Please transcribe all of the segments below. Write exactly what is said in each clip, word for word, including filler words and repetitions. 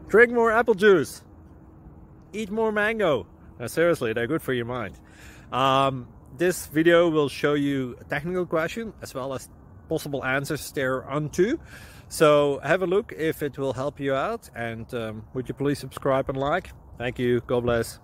Drink more apple juice. Eat more mango. Now, seriously, they're good for your mind. Um, this video will show you a technical question as well as possible answers thereunto. So have a look if it will help you out, and um, would you please subscribe and like? Thank you. God bless.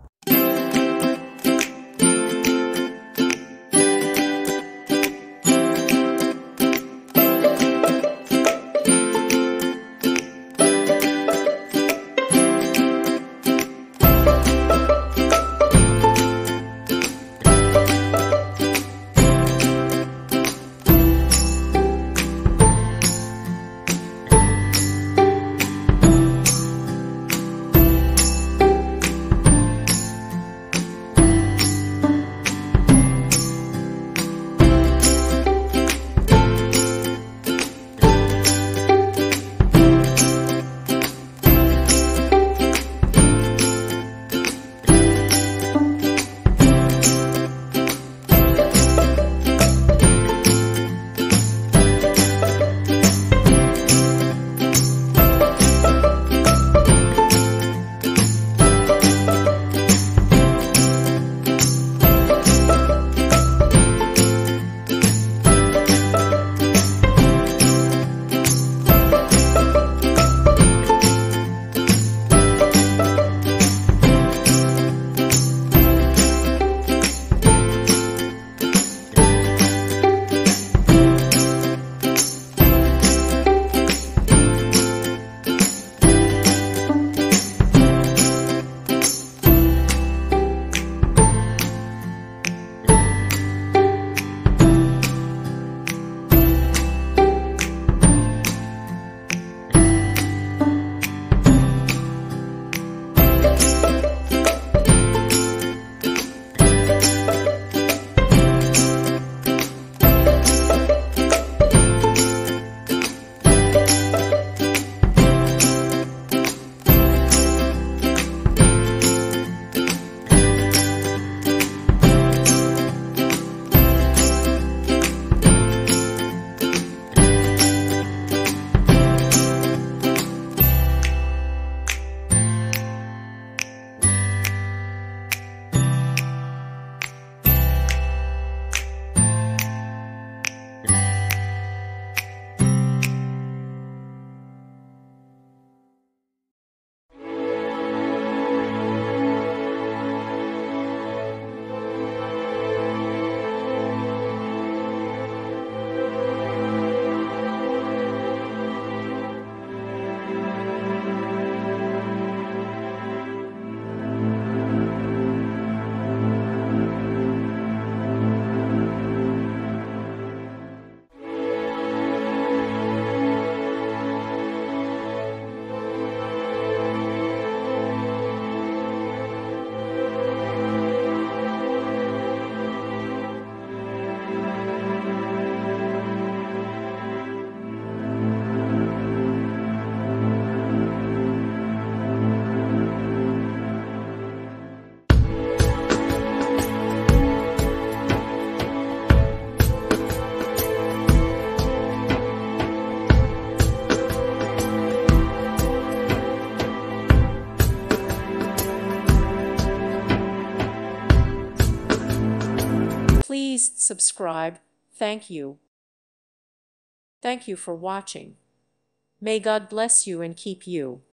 Please subscribe. Thank you. Thank you for watching. May God bless you and keep you.